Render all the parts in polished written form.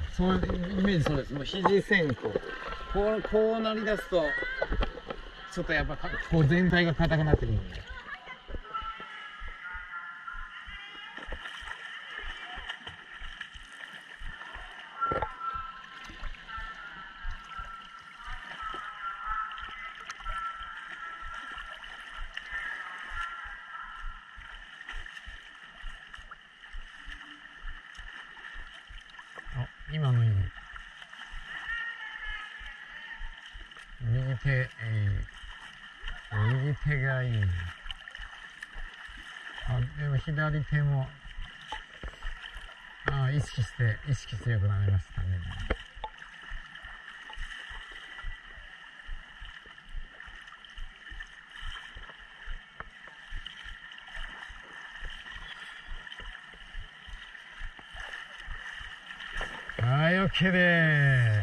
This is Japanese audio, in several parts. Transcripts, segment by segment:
そういうイメージ。そうです。もう肘線こうなりだすとちょっとやっぱこう全体が硬くなってくるんで。今のいい。右手がいい。でも左手も意識強くなりましたね。はい、OK です。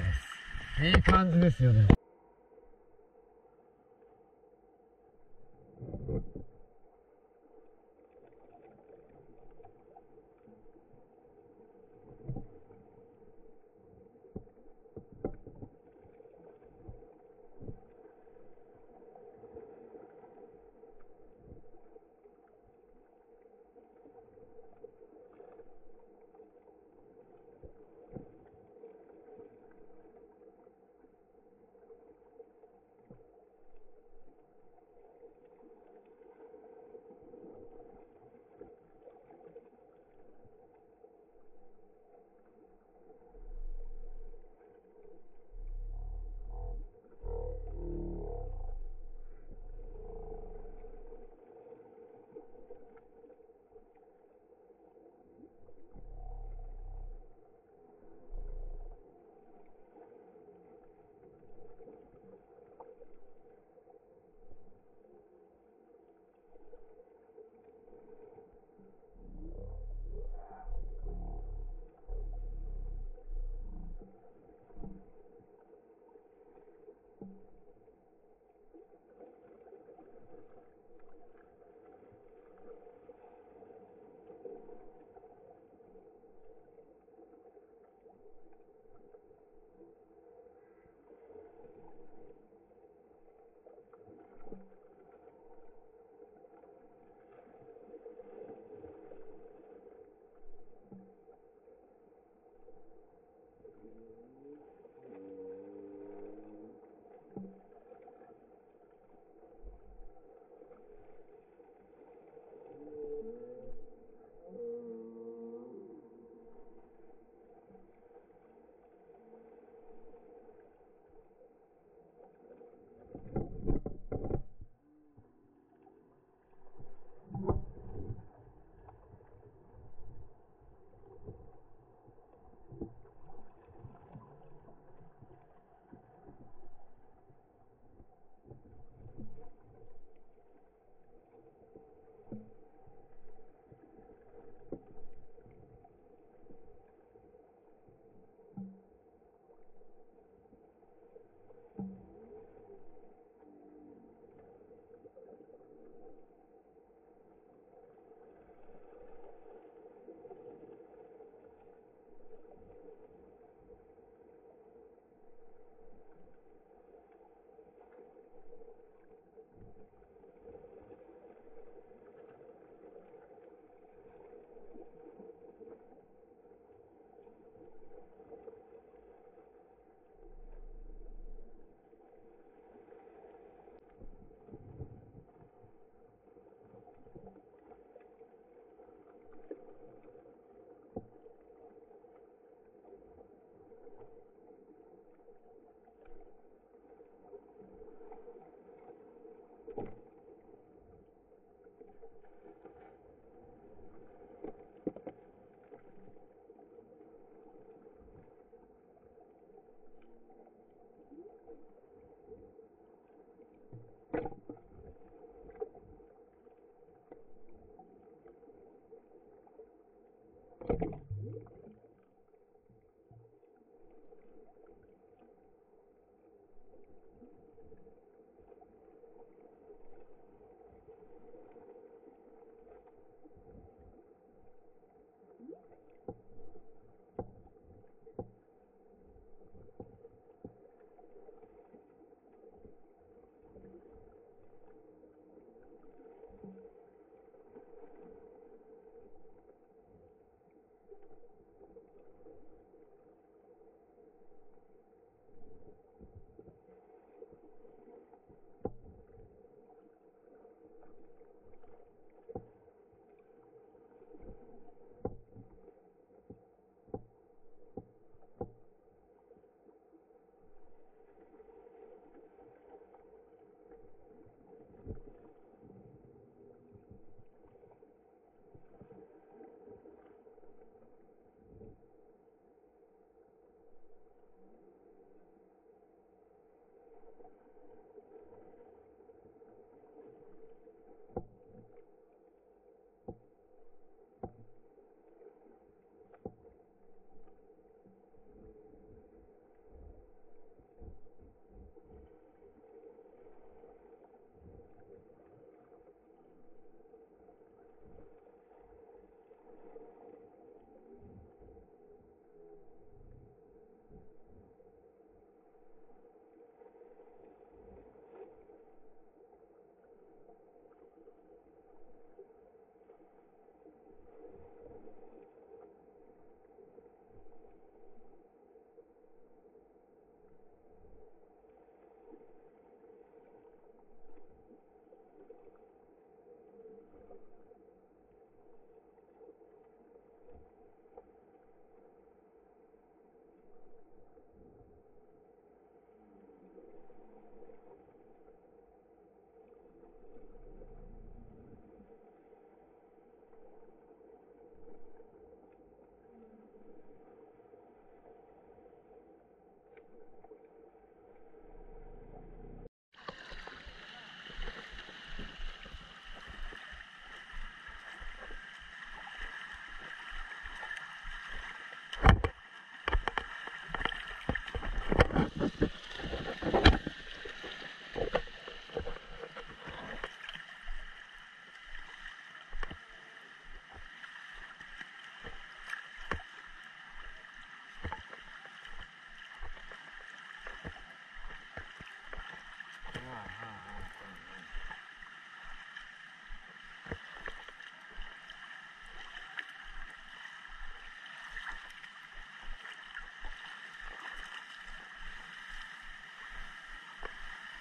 いい感じですよね。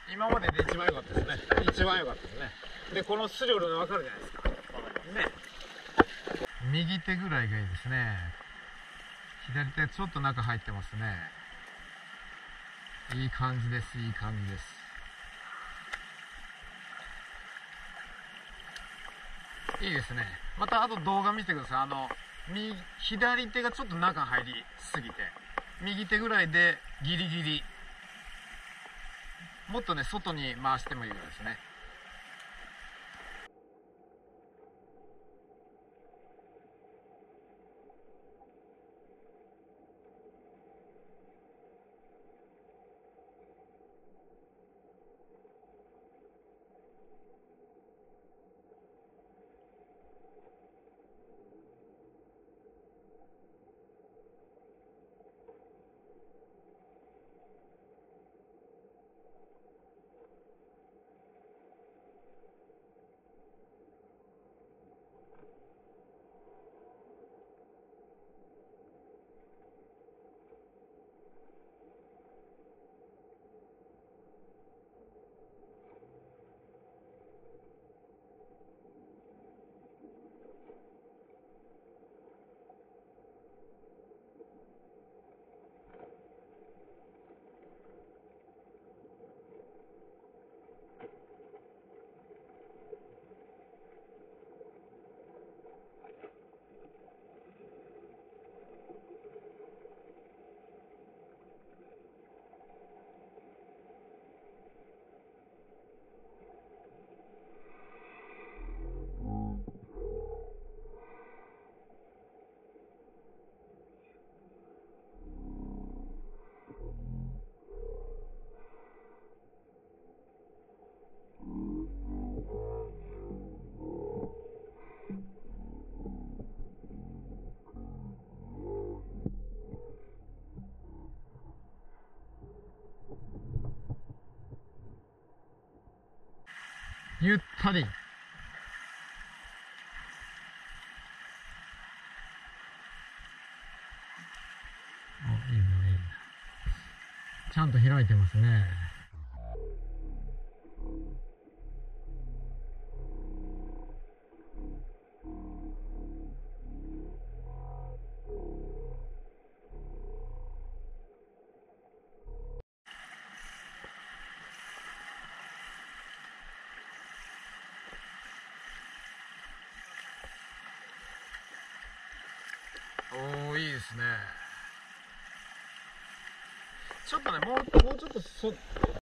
今までで一番良かったですね。一番良かったですね。で、このスリルわかるじゃないですか。ね。右手ぐらいがいいですね。左手ちょっと中入ってますね。いい感じです、いい感じです。いいですね。またあと動画見てください。左手がちょっと中入りすぎて、右手ぐらいでギリギリ、もっとね外に回してもいいですね。ゆったり。お、いいね、いいね。ちゃんと開いてますね。おー、いいですね。ちょっとね、もうちょっと